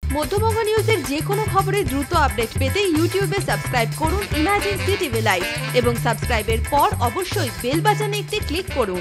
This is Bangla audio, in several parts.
মধ্যবঙ্গ নিউজের যে কোনো খবরের দ্রুত আপডেট পেতে ইউটিউবে সাবস্ক্রাইব করুন ইমাজিন সিটিভি লাইভ এবং সাবস্ক্রাইবের পর অবশ্যই বেল বাটনে একটি ক্লিক করুন।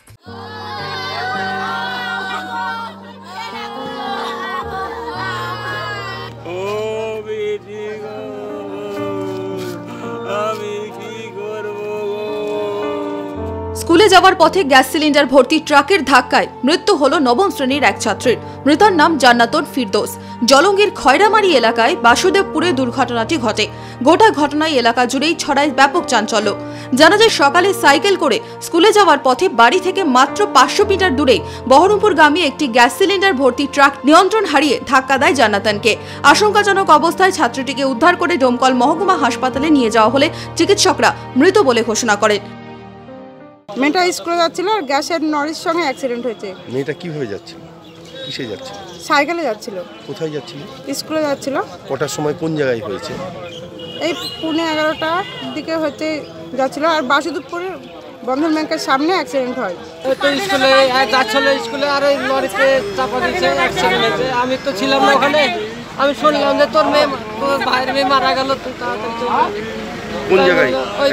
স্কুলে যাওয়ার পথে গ্যাস সিলিন্ডার ভর্তি ট্রাকের ধাক্কায় মৃত্যু হলো নবম শ্রেণীর এক ছাত্রীর। মৃতার নাম জান্নাতুন ফিরদৌস। জলঙ্গির খয়রামারি এলাকায় বাসুদেবপুরে দুর্ঘটনাটি ঘটে। গোটা ঘটনায় এলাকা জুড়েই ছড়ায় ব্যাপক চাঞ্চল্য। জানা যায়, সকালে সাইকেল করে স্কুলে যাওয়ার পথে বাড়ি থেকে মাত্র 500 মিটার দূরে বহরমপুরগামী একটি গ্যাস সিলিন্ডার ভর্তি ট্রাক নিয়ন্ত্রণ হারিয়ে ধাক্কা দেয় জান্নাতুনকে। আশঙ্কাজনক অবস্থায় ছাত্রীটিকে উদ্ধার করে ডোমকল মহকুমা হাসপাতালে নিয়ে যাওয়া হলে চিকিৎসকরা মৃত বলে ঘোষণা করেন। মেয়েটা স্কুলে যাচ্ছিল আর গ্যাসের লরির সঙ্গে অ্যাক্সিডেন্ট হয়েছে। মেয়েটা কিভাবে যাচ্ছিল, কিসে যাচ্ছিল? সাইকেলে যাচ্ছিল। কোথায় যাচ্ছিল? স্কুলে যাচ্ছিল। কটার সময় কোন জায়গায় হয়েছে? এই 11:15টার দিকে হচ্ছে যাচ্ছিল আর বাসুদেবপুরে বন্ধন ব্যাংকের সামনে অ্যাক্সিডেন্ট হয়। তো স্কুলে যাচ্ছিল, স্কুলে আর ওই লরিতে চাপা দিয়েছে, অ্যাক্সিডেন্ট হয়েছে। আমি তো ছিলাম না ওখানে, আমি শুনলাম যে তোর ভাইয়ের মেয়ে মারা গেল। তুই তাড়াতাড়ি কোন জায়গায়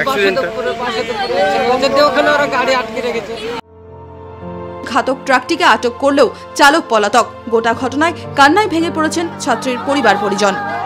ওখানে ওরা গাড়ি আটকে রেখেছে। ঘাতক ট্রাকটিকে আটক করলেও চালক পলাতক। গোটা ঘটনায় কান্নায় ভেঙে পড়েছেন ছাত্রীর পরিবার পরিজন।